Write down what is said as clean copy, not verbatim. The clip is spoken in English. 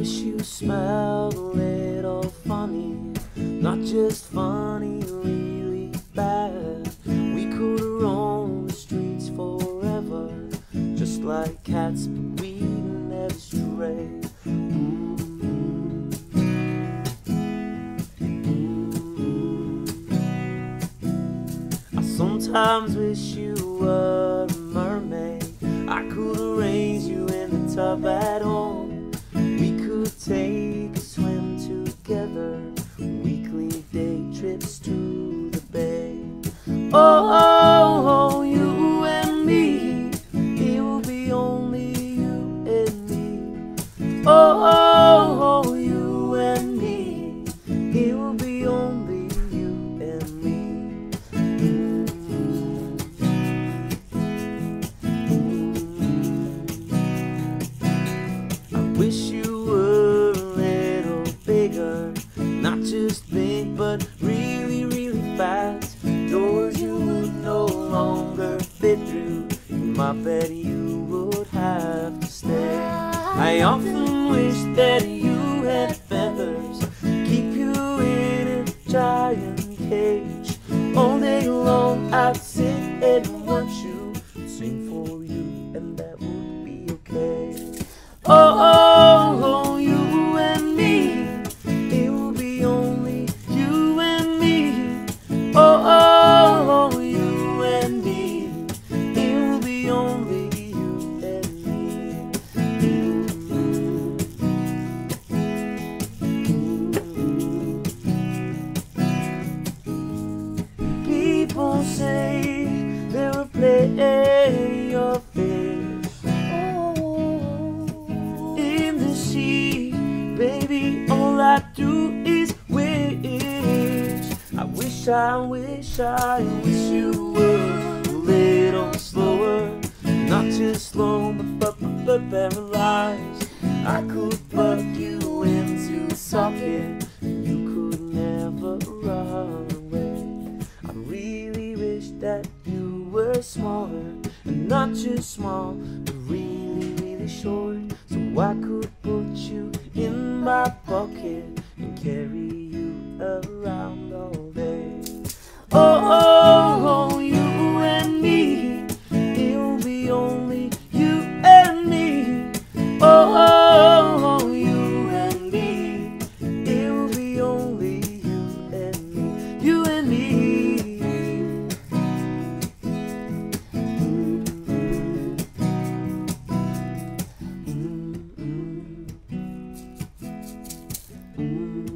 wish you smelled a little funny, not just funny, really bad. We could roam the streets forever, just like cats, but we never stray. I sometimes wish you were a mermaid. I could arrange you in the tub at home. We could take a swim together, weekly day trips to the bay. Oh, you and me, it will be only you and me. Oh, you and me, it will be only you and me. I wish you were a little bigger, not just big, but really, really fat. Doors you would no longer fit through, in my bed you would have to stay. I often wish that you had feathers, keep you in a giant cage. All day long I'd sit and watch you, sing for you, and that would be okay. Oh, you and me, it will be only you and me. Oh, you and me, it will be only you and me. People say there are plenty of fish in the sea, baby, all I do is wish. I wish you were a little slower, not just slow, but paralyzed. I could plug you into a socket, you could never run away. I really wish that you were smaller, and not just small, but really, really short, so I could put you in my pocket and carry you around all day. Oh, you and me, it will be only you and me. Oh, you and me, it will be only you and me. You and me. Mm-hmm. Mm-hmm.